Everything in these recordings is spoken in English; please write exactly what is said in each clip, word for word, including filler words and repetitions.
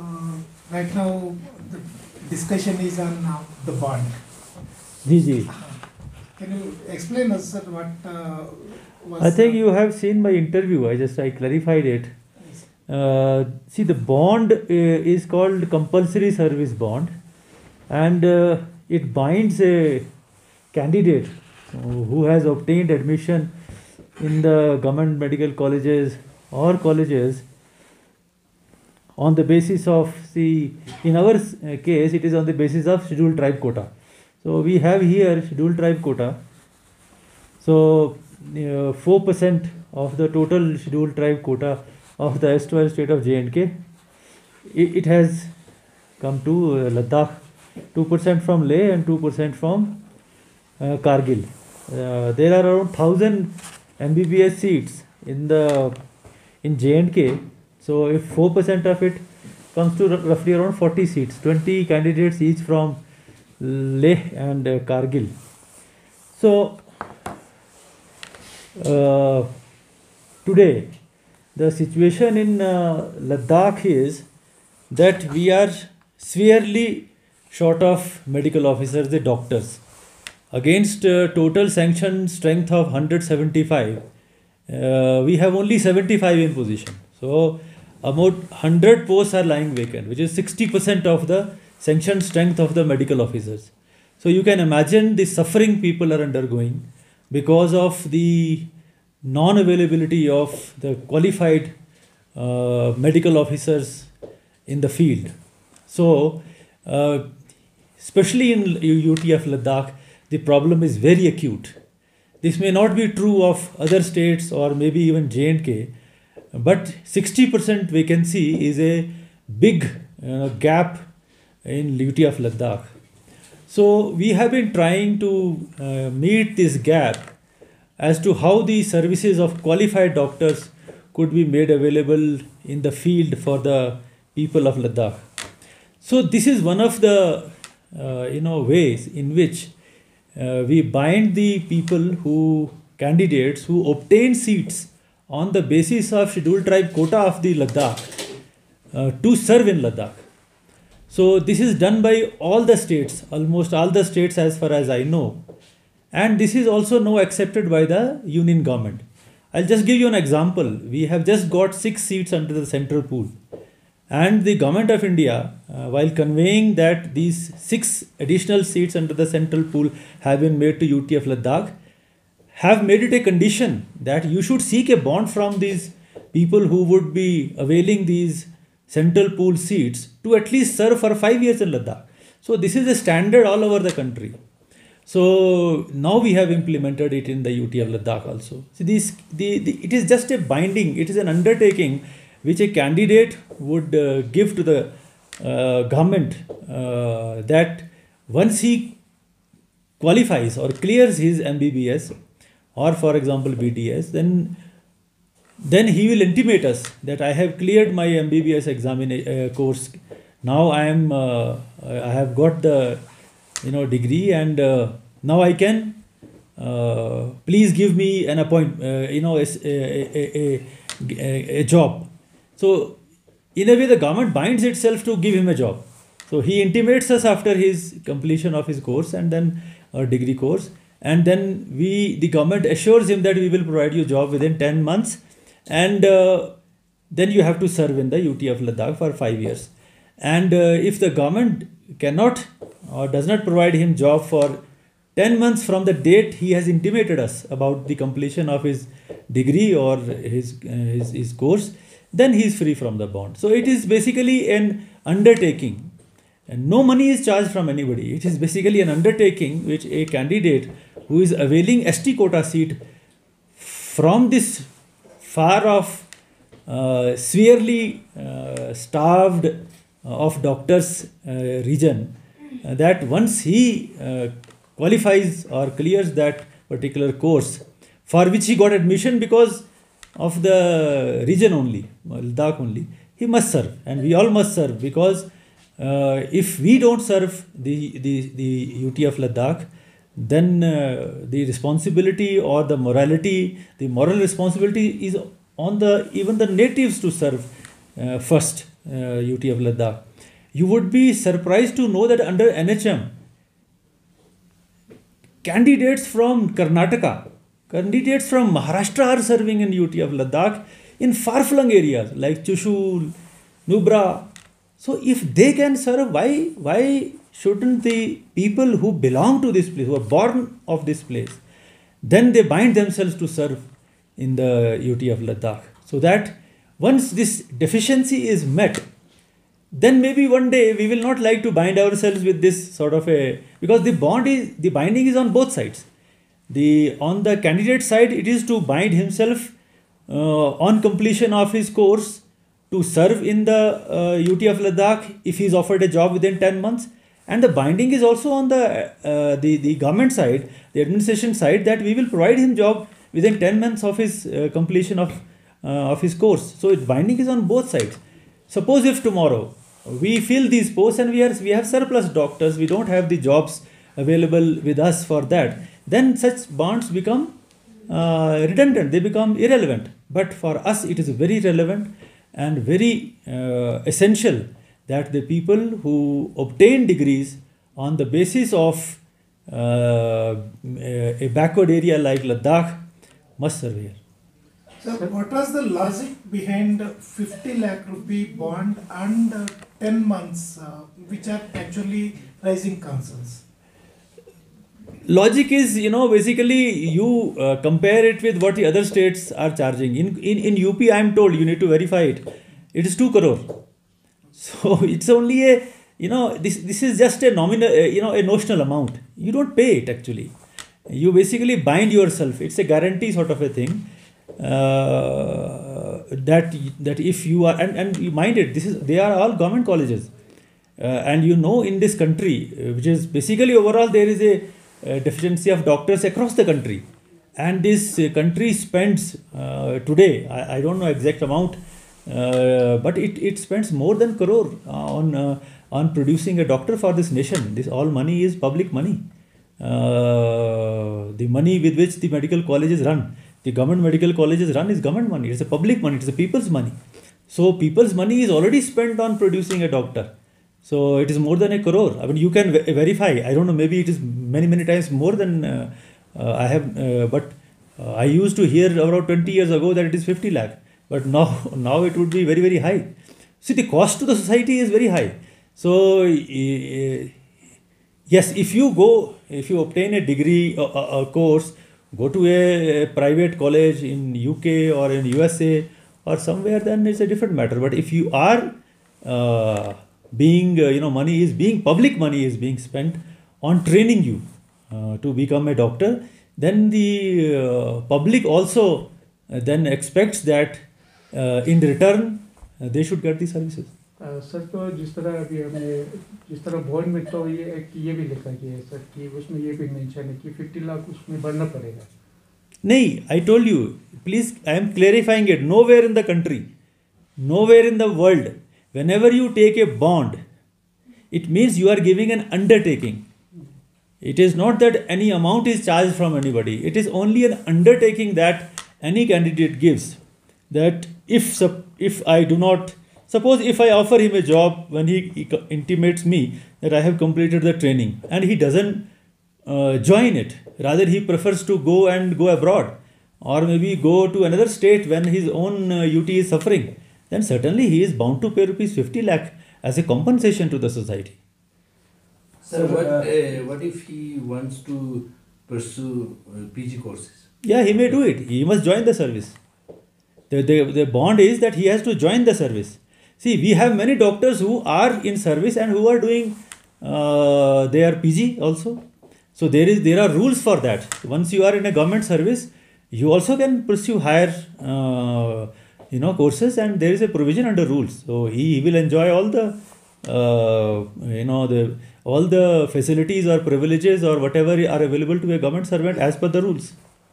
uh, right now the discussion is on uh, the bond. Ji, ji. Can you explain us, sir, what uh, was... I think uh, you have seen my interview. I just I clarified it. Uh, see, the bond uh, is called compulsory service bond, and uh, it binds a candidate who has obtained admission in the government medical colleges or colleges on the basis of the, in our uh, case, it is on the basis of scheduled tribe quota. So we have here scheduled tribe quota. So uh, four percent of the total scheduled tribe quota of the erstwhile state of J and K, it, it has come to uh, Ladakh. two percent from Leh and two percent from uh, Kargil. Uh, there are around one thousand M B B S seats in the in J and K. So if four percent of it comes to roughly around forty seats, twenty candidates each from Leh and uh, Kargil. So uh, today the situation in uh, Ladakh is that we are severely short of medical officers, the doctors. Against uh, total sanctioned strength of one hundred seventy-five, uh, we have only seventy-five in position. So about one hundred posts are lying vacant, which is sixty percent of the sanctioned strength of the medical officers. So you can imagine the suffering people are undergoing because of the non-availability of the qualified uh, medical officers in the field. So uh, especially in U T F Ladakh, the problem is very acute. This may not be true of other states or maybe even J and K, but sixty percent vacancy is a big uh, gap in U T F Ladakh. So we have been trying to uh, meet this gap as to how the services of qualified doctors could be made available in the field for the people of Ladakh. So this is one of the uh, you know ways in which uh, we bind the people who candidates who obtain seats on the basis of scheduled tribe quota of the Ladakh uh, to serve in Ladakh. So this is done by all the states, almost all the states as far as I know. And this is also now accepted by the union government. I'll just give you an example. We have just got six seats under the central pool. And the government of India, uh, while conveying that these six additional seats under the central pool have been made to U T F Ladakh, have made it a condition that you should seek a bond from these people who would be availing these central pool seats to at least serve for five years in Ladakh. So this is a standard all over the country. So now we have implemented it in the U T F Ladakh also. So this, the, the, it is just a binding, it is an undertaking which a candidate would uh, give to the uh, government uh, that once he qualifies or clears his M B B S or for example B D S, then then he will intimate us that I have cleared my M B B S examination uh, course. Now I am uh, I have got the you know degree and uh, now I can uh, please give me an appoint uh, you know a, a, a, a, a job. So in a way the government binds itself to give him a job. So he intimates us after his completion of his course and then a degree course, and then we the government assures him that we will provide you a job within ten months, and uh, then you have to serve in the U T F Ladakh for five years. And uh, if the government cannot or does not provide him job for ten months from the date he has intimated us about the completion of his degree or his, uh, his, his course, then he is free from the bond. So it is basically an undertaking, and no money is charged from anybody. It is basically an undertaking which a candidate who is availing S T quota seat from this far off, uh, severely uh, starved uh, of doctors uh, region, uh, that once he uh, qualifies or clears that particular course for which he got admission because of the region only, Ladakh only, he must serve, and we all must serve, because uh, if we don't serve the, the, the U T F Ladakh, then uh, the responsibility or the morality, the moral responsibility is on the even the natives to serve uh, first uh, U T of Ladakh. You would be surprised to know that under N H M, candidates from Karnataka, candidates from Maharashtra are serving in U T of Ladakh in far-flung areas like Chushul, Nubra. So if they can serve, why, why shouldn't the people who belong to this place, who are born of this place, then they bind themselves to serve in the U T of Ladakh? So that once this deficiency is met, then maybe one day we will not like to bind ourselves with this sort of a, because the bond is, the binding is on both sides. The, on the candidate side, it is to bind himself uh, on completion of his course to serve in the uh, U T of Ladakh if he is offered a job within ten months. And the binding is also on the, uh, the, the government side, the administration side, that we will provide him job within ten months of his uh, completion of, uh, of his course. So it, binding is on both sides. Suppose if tomorrow we fill these posts and we, are, we have surplus doctors, we don't have the jobs available with us for that, then such bonds become uh, redundant, they become irrelevant. But for us it is very relevant and very uh, essential that the people who obtain degrees on the basis of uh, a backward area like Ladakh must serve here. So what was the logic behind fifty lakh rupee bond and uh, ten months, uh, which are actually raising concerns? Logic is, you know, basically you uh, compare it with what the other states are charging. In, in, in U P, I am told, you need to verify it, it is two crore. So it's only a, you know, this, this is just a nominal, uh, you know, a notional amount. You don't pay it actually. You basically bind yourself. It's a guarantee sort of a thing. Uh, that that if you are, and, and you mind it, this is, they are all government colleges. Uh, and you know, in this country, uh, which is basically overall, there is a uh, deficiency of doctors across the country. And this uh, country spends uh, today, I, I don't know exact amount, uh, but it, it spends more than crore on, uh, on producing a doctor for this nation. This all money is public money. Uh, the money with which the medical colleges run, the government medical colleges run is government money. It's a public money. It's a people's money. So people's money is already spent on producing a doctor. So it is more than a crore. I mean, you can ver verify. I don't know. Maybe it is many many times more than uh, uh, I have. Uh, but uh, I used to hear about twenty years ago that it is fifty lakh. But now now it would be very very high. See, the cost to the society is very high. So uh, yes, if you go, if you obtain a degree, a, a, a course, go to a, a private college in U K or in U S A or somewhere, then it's a different matter. But if you are uh, being, uh, you know, money is being, public money is being spent on training you uh, to become a doctor, then the uh, public also uh, then expects that uh, in return uh, they should get the services. Sir तो जिस तरह अभी हमने जिस तरह bond में तो ये एक ये भी लिखा गया है सर कि उसमें ये भी मेंशन है कि फिफ्टी लाख उसमें भरना पड़ेगा. नहीं, I told you, please, I am clarifying it. Nowhere in the country, nowhere in the world, whenever you take a bond, it means you are giving an undertaking. It is not that any amount is charged from anybody. It is only an undertaking that any candidate gives. That if if I do not, suppose if I offer him a job when he, he intimates me that I have completed the training and he doesn't uh, join it, rather he prefers to go and go abroad or maybe go to another state when his own uh, U T is suffering, then certainly he is bound to pay rupees fifty lakh as a compensation to the society. Sir, what, uh, what if he wants to pursue uh, P G courses? Yeah, he may do it. He must join the service. The, the, the bond is that he has to join the service. See, we have many doctors who are in service and who are doing uh, their P G also. So there is there are rules for that. Once you are in a government service, you also can pursue higher uh, you know courses, and there is a provision under rules. So he, he will enjoy all the uh, you know the all the facilities or privileges or whatever are available to a government servant as per the rules.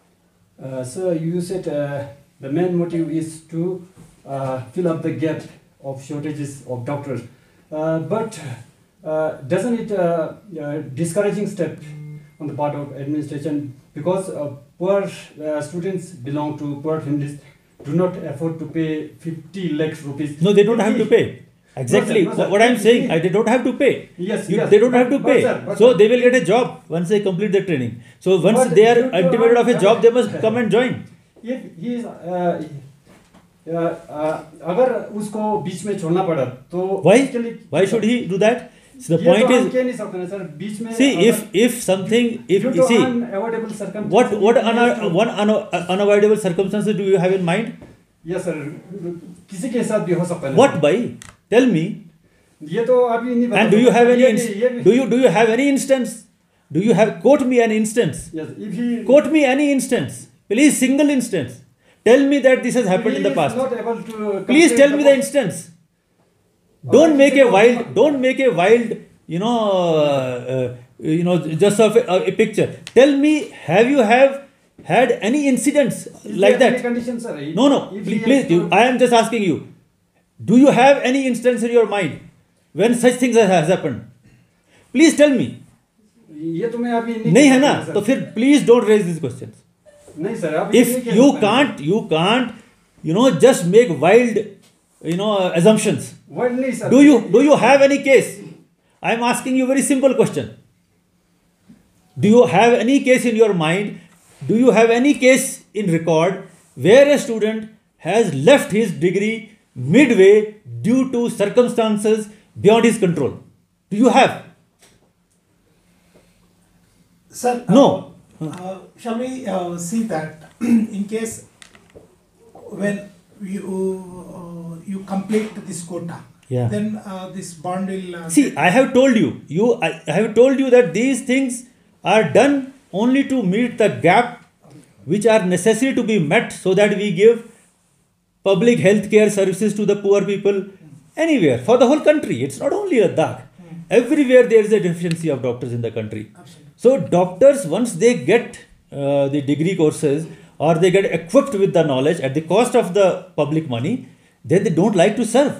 Uh, so you said uh, the main motive is to uh, fill up the gap of shortages of doctors, uh, but uh, doesn't it uh, uh, discouraging step on the part of administration, because uh, poor uh, students belong to poor families, do not afford to pay fifty lakhs rupees. No, they don't have to pay. Exactly. No, sir, no, sir. What I'm If saying, he- I, they don't have to pay. Yes, You- yes. They don't have to But- pay. but sir, but so sir. they will get a job once they complete the training. So once But they are due to intimated of a our- job, they must come and join. If he is, uh, uh, uh, अगर उसको बीच में छोड़ना पड़ा तो Why? उसके लिए- Why should he do that? So the ये point तो हम is, कह नहीं सकते ना सर बीच में see, अगर- if if something, if due you to see, unavoidable circumstances, what what he has una, to- one una, unavoidable circumstances do you have in mind? Yes sir, किसी के साथ भी हो सकता है What by? Tell me. ये तो अभी नहीं बता And do you सकते। have any ये inst- भी- ये भी- do you do you have any instance? Do you have quote me an instance? Yes, if he Quote me any instance. Please, single instance. Tell me that this has happened in the he is past. not able to Please complete tell me the work. instance. Or Don't is make it a not- wild. Don't make a wild. You know. Uh, uh, you know, just of a, a picture. Tell me, have you have had any incidents Is like there any that? condition, sir? No, no. If Please, he please has you, to- I am just asking you. Do you have any instance in your mind when such things has happened? Please tell me. ये तो मैं अभी नहीं नहीं है कह ना, सकता, सर। तो फिर please don't raise these questions. नहीं सर अभी नहीं If कह you सकता, can't, you can't, you know, just make wild, you know, assumptions. Sir. Well, नहीं sir Do you do you have any case? I am asking you a very simple question. Do you have any case in your mind? Do you have any case in record where a student has left his degree midway due to circumstances beyond his control? Do you have? Sir, No. uh, uh, shall we uh, see that in case when you uh, you complete this quota, Yeah. then uh, this bond will uh, See, I have told you, you I, I have told you that these things are done only to meet the gap which are necessary to be met so that we give public health care services to the poor people anywhere for the whole country. It's not only Ladakh. Everywhere there is a deficiency of doctors in the country. Absolutely. So doctors, once they get uh, the degree courses or they get equipped with the knowledge at the cost of the public money, then they don't like to serve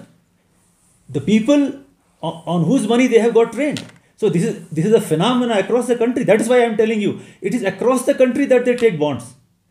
the people on, on whose money they have got trained. So this is this is a phenomenon across the country. That is why I am telling you, it is across the country that they take bonds.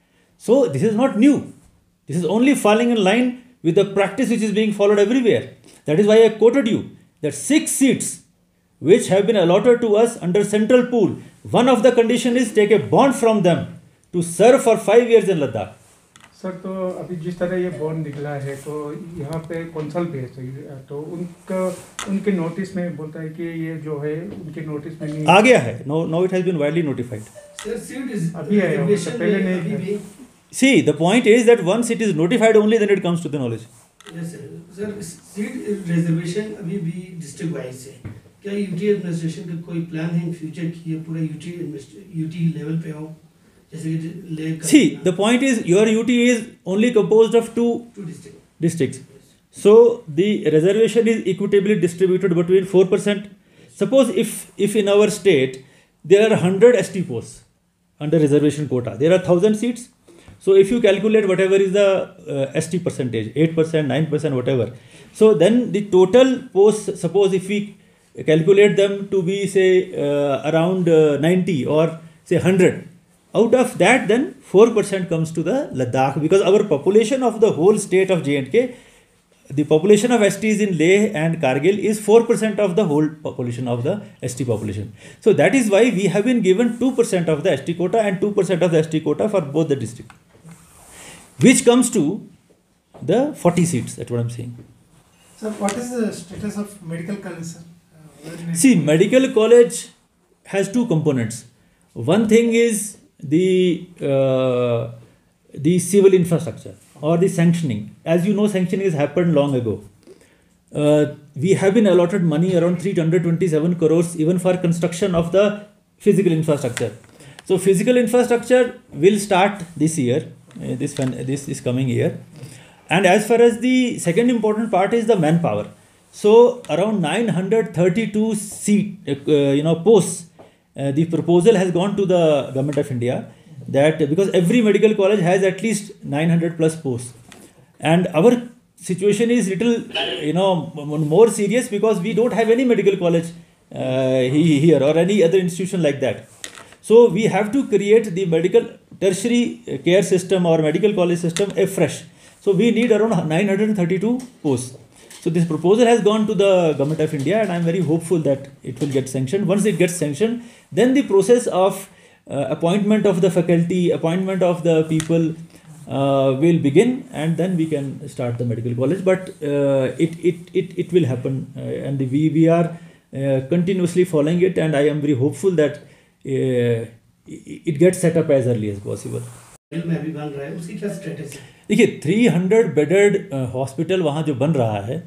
So this is not new. This is only falling in line with the practice which is being followed everywhere. That is why I quoted you that six seats which have been allotted to us under central pool, one of the condition is take a bond from them to serve for five years in Ladakh. Sir तो अभी जिस तरह ये bond निकला है तो यहाँ पे कौंसल भी है तो उनका उनके नोटिस में बोलता है कि ये जो है उनके नोटिस में नहीं आ गया है. Now now it has been widely notified. Sir, seat is अभी है, reservation पहले में नहीं अभी था। भी- See, the point is that once it is notified only, then it comes to the knowledge. Yes, sir. Sir, seat reservation अभी भी डिस्ट्रिक्ट वाइज है। क्या यूटी एडमिनिस्ट्रेशन का कोई प्लान है इन फ्यूचर कि ये पूरा यूटी यूटी लेवल पे हो जैसे कि ले See, the point is your U T is only composed of two two district districts. So the reservation is equitably distributed between four percent. Suppose if if in our state there are one hundred S T posts under reservation quota, there are one thousand seats. So if you calculate whatever is the uh, S T percentage, eight percent, nine percent, whatever. So then the total posts, suppose if we calculate them to be say uh, around uh, ninety or say one hundred. Out of that, then four percent comes to the Ladakh because our population of the whole state of J and K, the population of S Ts in Leh and Kargil is four percent of the whole population of the S T population. So that is why we have been given two percent of the S T quota and two percent of the S T quota for both the districts, which comes to the forty seats. That's what I'm saying. Sir, what is the status of medical college, sir? Uh, where in See, it- medical college has two components. One thing is the uh, the civil infrastructure or the sanctioning. As you know, sanctioning has happened long ago. Uh, we have been allotted money around three hundred twenty-seven crores even for construction of the physical infrastructure. So physical infrastructure will start this year, uh, this fin- this is coming year. And as far as the second important part is the manpower. So around nine hundred thirty-two seat, uh, you know, posts. Uh, the proposal has gone to the government of India that because every medical college has at least nine hundred plus posts, and our situation is little, you know, m- more serious because we don't have any medical college uh, he- here or any other institution like that. So we have to create the medical tertiary care system or medical college system afresh. So we need around nine hundred thirty-two posts. So this proposal has gone to the Government of India, and I am very hopeful that it will get sanctioned. Once it gets sanctioned, then the process of uh, appointment of the faculty, appointment of the people uh, will begin, and then we can start the medical college. But uh, it, it, it, it will happen, uh, and we, we are uh, continuously following it, and I am very hopeful that uh, it gets set up as early as possible. में अभी बन रहा है, उसकी क्या status है? देखिए three hundred bedded hospital वहाँ जो बन रहा है,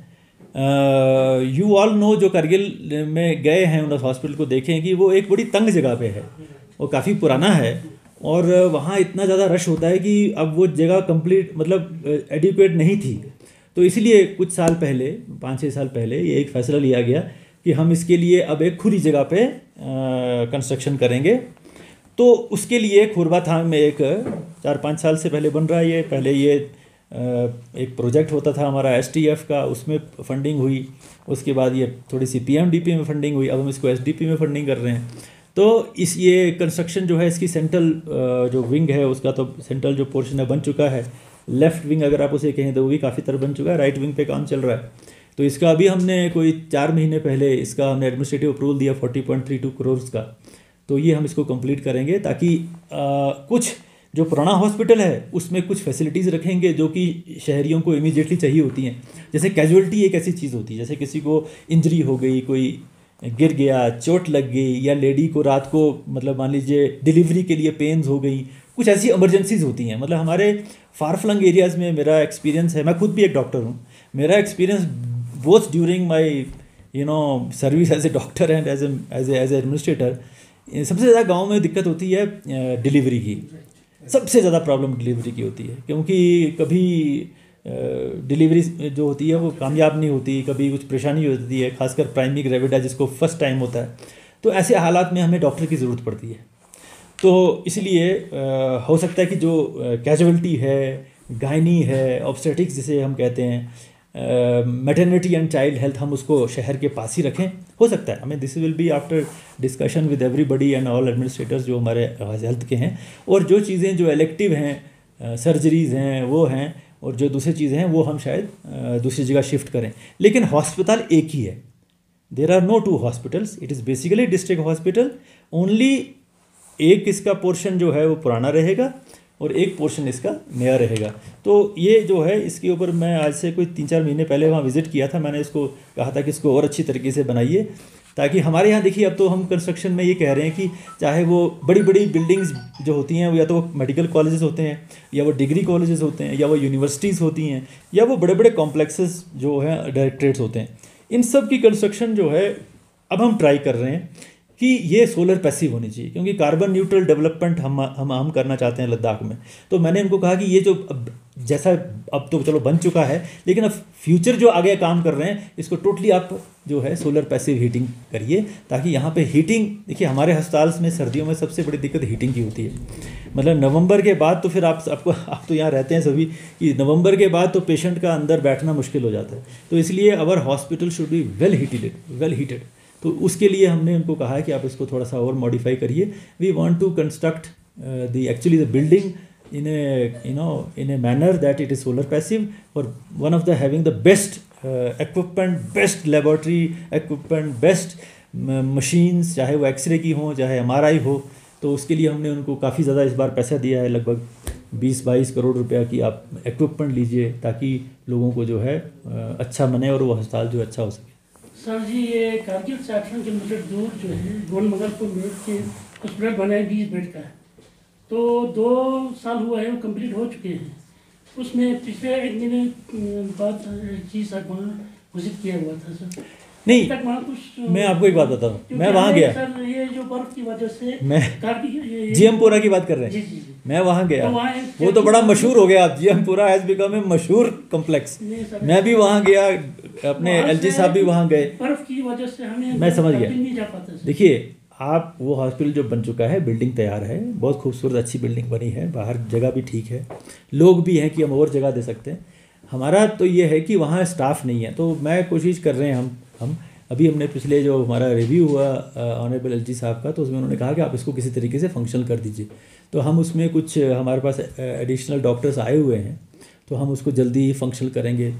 यू ऑल नो, जो करगिल में गए हैं उस हॉस्पिटल को देखें कि वो एक बड़ी तंग जगह पे है, वो काफ़ी पुराना है, और वहाँ इतना ज़्यादा रश होता है कि अब वो जगह कंप्लीट मतलब एडिक्वेट नहीं थी। तो इसलिए कुछ साल पहले, पाँच छः साल पहले, ये एक फ़ैसला लिया गया कि हम इसके लिए अब एक खुली जगह पे कंस्ट्रक्शन करेंगे। तो उसके लिए खुरबा थांग में एक चार पाँच साल से पहले बन रहा है ये। पहले ये एक प्रोजेक्ट होता था हमारा एस टी एफ का, उसमें फंडिंग हुई, उसके बाद ये थोड़ी सी पी एम डी पी में फंडिंग हुई, अब हम इसको एस डी पी में फंडिंग कर रहे हैं। तो इस ये कंस्ट्रक्शन जो है इसकी सेंट्रल जो विंग है उसका, तो सेंट्रल जो पोर्शन है बन चुका है। लेफ़्ट विंग अगर आप उसे कहें तो वो भी काफ़ी तरह बन चुका है। राइट विंग पे काम चल रहा है। तो इसका अभी हमने कोई चार महीने पहले इसका हमने एडमिनिस्ट्रेटिव अप्रूवल दिया forty point three two crore का। तो ये हम इसको कंप्लीट करेंगे ताकि आ, कुछ जो पुराना हॉस्पिटल है उसमें कुछ फैसिलिटीज़ रखेंगे जो कि शहरियों को इमीडिएटली चाहिए होती हैं। जैसे कैजुअलिटी एक ऐसी चीज़ होती है, जैसे किसी को इंजरी हो गई, कोई गिर गया, चोट लग गई, या लेडी को रात को मतलब मान लीजिए डिलीवरी के लिए पेन्स हो गई, कुछ ऐसी इमरजेंसीज होती हैं। मतलब हमारे फार फ्लंग एरियाज़ में मेरा एक्सपीरियंस है, मैं खुद भी एक डॉक्टर हूँ, मेरा experience both during my you know service as a doctor and as as as administrator, सबसे ज़्यादा गांव में दिक्कत होती है डिलीवरी की। सबसे ज़्यादा प्रॉब्लम डिलीवरी की होती है, क्योंकि कभी डिलीवरी जो होती है वो कामयाब नहीं होती, कभी कुछ परेशानी होती है, खासकर प्राइमरी ग्रेविडा जिसको फर्स्ट टाइम होता है। तो ऐसे हालात में हमें डॉक्टर की ज़रूरत पड़ती है। तो इसलिए हो सकता है कि जो कैजुअलिटी है, गायनी है, ऑब्स्टेटिक्स जिसे हम कहते हैं, मैटरनिटी एंड चाइल्ड हेल्थ, हम उसको शहर के पास ही रखें। हो सकता है, हमें this will be after discussion with everybody and all administrators जो हमारे हेल्थ के हैं। और जो चीज़ें जो इलेक्टिव हैं, सर्जरीज़ हैं वो हैं, और जो दूसरी चीज़ें हैं वो हम शायद दूसरी जगह शिफ्ट करें। लेकिन हॉस्पिटल एक ही है, there are no two hospitals, it is basically district hospital. Only एक इसका पोर्शन जो है वो पुराना रहेगा और एक पोर्शन इसका नया रहेगा। तो ये जो है इसके ऊपर मैं आज से कोई तीन चार महीने पहले वहाँ विज़िट किया था। मैंने इसको कहा था कि इसको और अच्छी तरीके से बनाइए, ताकि हमारे यहाँ देखिए अब तो हम कंस्ट्रक्शन में ये कह रहे हैं कि चाहे वो बड़ी बड़ी बिल्डिंग्स जो होती हैं, या तो वो मेडिकल कॉलेजेस होते हैं, या वो डिग्री कॉलेजेस होते हैं, या वो यूनिवर्सिटीज़ होती हैं, या वो बड़े बड़े कॉम्प्लेक्सेस जो हैं डायरेक्टरेट्स होते हैं, इन सब की कंस्ट्रक्शन जो है अब हम ट्राई कर रहे हैं कि ये सोलर पैसिव होनी चाहिए, क्योंकि कार्बन न्यूट्रल डेवलपमेंट हम हम हम करना चाहते हैं लद्दाख में। तो मैंने इनको कहा कि ये जो अब जैसा अब तो चलो बन चुका है, लेकिन अब फ्यूचर जो आगे काम कर रहे हैं इसको टोटली आप जो है सोलर पैसिव हीटिंग करिए, ताकि यहाँ पे हीटिंग, देखिए हमारे अस्पताल में सर्दियों में सबसे बड़ी दिक्कत हीटिंग की होती है। मतलब नवंबर के बाद तो फिर आप आपको आप तो यहाँ रहते हैं सभी, कि नवंबर के बाद तो पेशेंट का अंदर बैठना मुश्किल हो जाता है। तो इसलिए our hospital should be well heated well heated तो उसके लिए हमने उनको कहा है कि आप इसको थोड़ा सा और मॉडिफाई करिए। We want to construct the actually the building in a you know in a manner that it is solar passive, or one of the having the best uh, equipment, best laboratory equipment, best machines, चाहे वो x ray की हो चाहे M R आई हो। तो उसके लिए हमने उनको काफ़ी ज़्यादा इस बार पैसा दिया है, लगभग बीस बाईस करोड़ रुपया की आप इक्विपमेंट लीजिए, ताकि लोगों को जो है अच्छा बने और वो अस्पताल जो अच्छा हो सके। सर जी, ये कारगिल से अठारह किलोमीटर दूर जो है गोल मगलपुर में के हॉस्पिटल बना है बीस बेड का, तो दो साल हुआ है, वो कंप्लीट हो चुके हैं। उसमें पिछले एक महीने बाद जी साहब वहाँ विजिट किया हुआ था सर। नहीं तक वहाँ कुछ, मैं आपको एक बात बताऊँ, मैं वहाँ गया सर, ये जो बर्फ की वजह से मैं जीएमपुरा की बात कर रहे हैं। जी जी जी मैं वहाँ गया, तो वो तो बड़ा मशहूर हो गया, जीएमपुरा हैज़ बिकम ए मशहूर कम्प्लेक्स। मैं भी वहाँ गया, अपने एलजी साहब भी वहाँ गए, बर्फ की वजह से हमें मैं समझ गया। नहीं जा पाता। देखिए आप, वो हॉस्पिटल जो बन चुका है, बिल्डिंग तैयार है, बहुत खूबसूरत अच्छी बिल्डिंग बनी है, बाहर जगह भी ठीक है, लोग भी हैं कि हम और जगह दे सकते हैं। हमारा तो ये है कि वहाँ स्टाफ नहीं है, तो मैं कोशिश कर रहे हैं हम हम अभी हमने पिछले जो हमारा रिव्यू हुआ ऑनरेबल एलजी साहब का, तो उसमें उन्होंने कहा कि आप इसको किसी तरीके से फंक्शनल कर दीजिए। तो हम उसमें कुछ हमारे पास एडिशनल डॉक्टर्स आए हुए हैं, तो हम उसको जल्दी ही फंक्शनल करेंगे।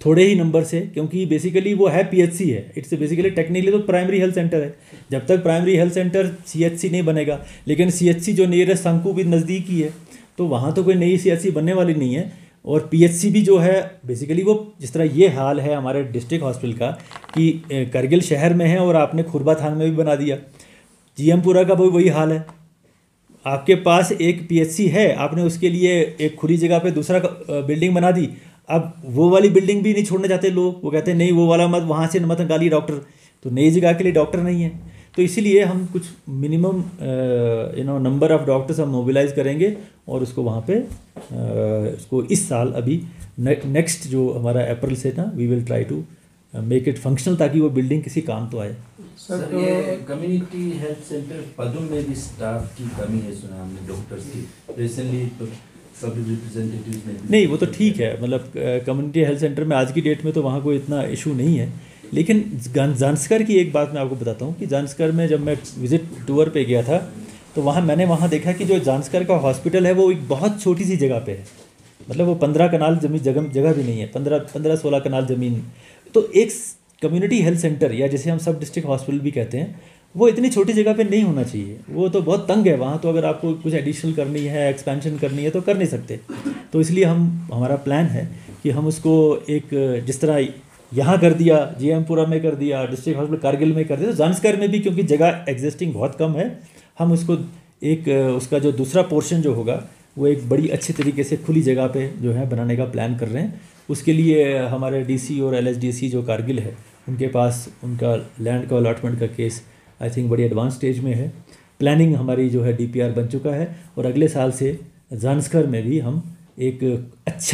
थोड़े ही नंबर से, क्योंकि बेसिकली वो है पीएचसी है, इट्स बेसिकली टेक्निकली तो प्राइमरी हेल्थ सेंटर है। जब तक प्राइमरी हेल्थ सेंटर सीएचसी नहीं बनेगा, लेकिन सीएचसी जो नियरेस्ट शंकु भी नज़दीक ही है, तो वहाँ तो कोई नई सीएचसी बनने वाली नहीं है। और पीएचसी भी जो है बेसिकली वो, जिस तरह ये हाल है हमारे डिस्ट्रिक्ट हॉस्पिटल का कि करगिल शहर में है और आपने खुरबा थान में भी बना दिया, जीएमपुरा का भी वही हाल है। आपके पास एक पीएचसी है, आपने उसके लिए एक खुली जगह पे दूसरा बिल्डिंग बना दी, अब वो वाली बिल्डिंग भी नहीं छोड़ना चाहते लोग, वो कहते हैं नहीं वो वाला मत, वहाँ से मत निकालिए डॉक्टर, तो नई जगह के लिए डॉक्टर नहीं है। तो इसीलिए हम कुछ minimum you know number of doctors हम मोबिलाइज करेंगे और उसको वहाँ पे uh, उसको इस साल अभी नेक्स्ट जो हमारा अप्रैल से ना we will try to make it functional, ताकि वो बिल्डिंग किसी काम तो आए। सर ये कम्युनिटी हेल्थ सेंटर पदम में भी स्टाफ की कमी है, सुना हमने डॉक्टर्स की रिसेंटली, तो सब रिप्रेजेंटेटिव्स ने नहीं वो तो ठीक है, मतलब कम्युनिटी हेल्थ सेंटर में आज की डेट में तो वहाँ कोई इतना इशू नहीं है। लेकिन जांस्कर की एक बात मैं आपको बताता हूँ कि जांस्कर में जब मैं विज़िट टूर पे गया था तो वहाँ मैंने वहाँ देखा कि जो जांस्कर का हॉस्पिटल है वो एक बहुत छोटी सी जगह पे है, मतलब वो पंद्रह कनाल जमीन जगह जगह भी नहीं है, पंद्रह पंद्रह सोलह कनाल ज़मीन। तो एक कम्युनिटी हेल्थ सेंटर या जिसे हम सब डिस्ट्रिक्ट हॉस्पिटल भी कहते हैं, वो इतनी छोटी जगह पे नहीं होना चाहिए, वो तो बहुत तंग है वहाँ। तो अगर आपको कुछ एडिशनल करनी है, एक्सपेंशन करनी है तो कर नहीं सकते। तो इसलिए हम हमारा प्लान है कि हम उसको एक जिस तरह यहाँ कर दिया, जीएमपुरा में कर दिया, डिस्ट्रिक्ट हॉस्पिटल कारगिल में कर दिया, तो जांस्कर में भी क्योंकि जगह एग्जिस्टिंग बहुत कम है, हम उसको एक उसका जो दूसरा पोर्शन जो होगा वो एक बड़ी अच्छी तरीके से खुली जगह पे जो है बनाने का प्लान कर रहे हैं। उसके लिए हमारे डीसी और एलएसडीसी जो कारगिल है उनके पास उनका लैंड का अलॉटमेंट का केस आई थिंक बड़ी एडवांस स्टेज में है। प्लानिंग हमारी जो है डीपीआर बन चुका है और अगले साल से जांस्कर में भी हम एक अच्छा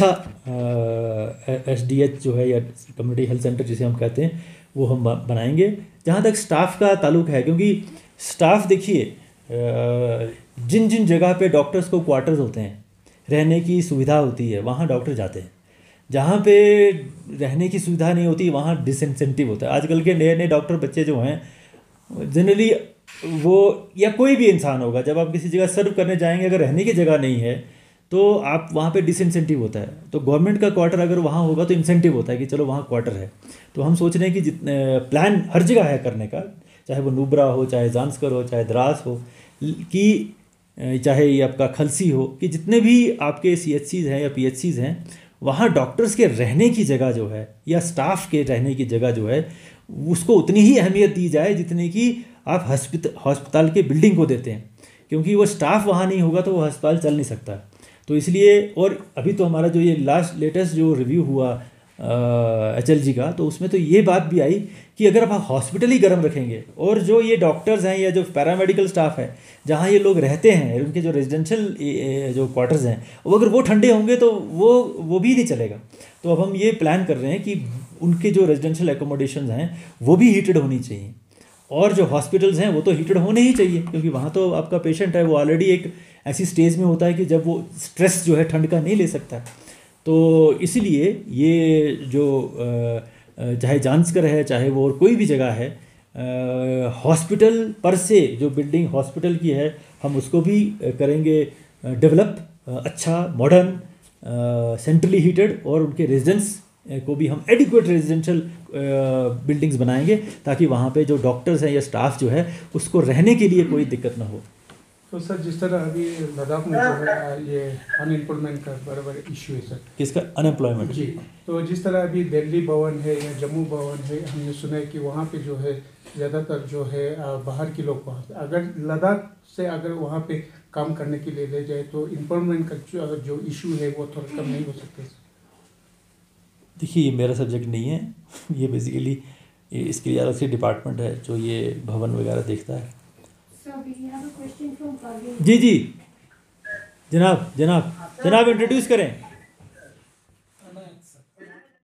एसडीएच जो है या कम्युनिटी हेल्थ सेंटर जिसे हम कहते हैं वो हम बनाएंगे। जहाँ तक स्टाफ का ताल्लुक है, क्योंकि स्टाफ देखिए जिन जिन जगह पे डॉक्टर्स को क्वार्टर्स होते हैं, रहने की सुविधा होती है, वहाँ डॉक्टर जाते हैं। जहाँ पे रहने की सुविधा नहीं होती वहाँ डिसइंसेंटिव होता है। आजकल के नए नए डॉक्टर बच्चे जो हैं जनरली वो, या कोई भी इंसान होगा, जब आप किसी जगह सर्व करने जाएंगे अगर रहने की जगह नहीं है तो आप वहाँ पे डिसइंसेंटिव होता है। तो गवर्नमेंट का क्वार्टर अगर वहाँ होगा तो इंसेंटिव होता है कि चलो वहाँ क्वार्टर है। तो हम सोच रहे हैं कि जितने प्लान हर जगह है करने का, चाहे वो नुब्रा हो, चाहे जांस्कर हो, चाहे द्रास हो, कि चाहे ये आपका खलसी हो, कि जितने भी आपके सीएचसीज़ हैं या पीएचसीज़ हैं वहाँ डॉक्टर्स के रहने की जगह जो है या स्टाफ के रहने की जगह जो है उसको उतनी ही अहमियत दी जाए जितनी कि आप हॉस्पिटल हॉस्पिटल के बिल्डिंग को देते हैं, क्योंकि वो स्टाफ वहाँ नहीं होगा तो वो अस्पताल चल नहीं सकता। तो इसलिए, और अभी तो हमारा जो ये लास्ट लेटेस्ट जो रिव्यू हुआ एच एल जी का, तो उसमें तो ये बात भी आई कि अगर आप हॉस्पिटल ही गर्म रखेंगे और जो ये डॉक्टर्स हैं या जो पैरामेडिकल स्टाफ है जहाँ ये लोग रहते हैं, उनके जो रेजिडेंशियल जो क्वार्टर्स हैं, वो अगर वो ठंडे होंगे तो वो वो भी नहीं चलेगा। तो अब हम ये प्लान कर रहे हैं कि उनके जो रेजिडेंशियल एकोमोडेशन हैं वो भी हीटेड होनी चाहिए, और जो हॉस्पिटल्स हैं वो तो हीटेड होने ही चाहिए, क्योंकि वहाँ तो आपका पेशेंट है वो ऑलरेडी एक ऐसी स्टेज में होता है कि जब वो स्ट्रेस जो है ठंड का नहीं ले सकता। तो इसीलिए ये जो चाहे जांस्कर है चाहे वो और कोई भी जगह है, हॉस्पिटल पर से जो बिल्डिंग हॉस्पिटल की है हम उसको भी करेंगे डेवलप, अच्छा मॉडर्न सेंट्रली हीटेड, और उनके रेजिडेंट्स को भी हम एडिक्वेट रेजिडेंशियल बिल्डिंग्स बनाएंगे ताकि वहाँ पे जो डॉक्टर्स हैं या स्टाफ जो है उसको रहने के लिए कोई दिक्कत ना हो। तो सर जिस तरह अभी लद्दाख में जो है ये अनएम्प्लॉयमेंट का बड़ा बड़ा इशू है सर, किसका अनएम्प्लॉयमेंट? जी, तो जिस तरह अभी दिल्ली भवन है या जम्मू भवन है, हमने सुना है कि वहाँ पे जो है ज़्यादातर जो है बाहर के लोग वहाँ पे, अगर लद्दाख से अगर वहाँ पे काम करने के लिए ले जाए तो एम्प्लॉयमेंट का जो इशू है वो थोड़ा कम नहीं हो सकते सर? देखिए ये मेरा सब्जेक्ट नहीं है, ये बेसिकली इसके लिए अलग से डिपार्टमेंट है जो ये भवन वगैरह देखता है। जी जी जनाब जनाब जनाब इंट्रोड्यूस करें।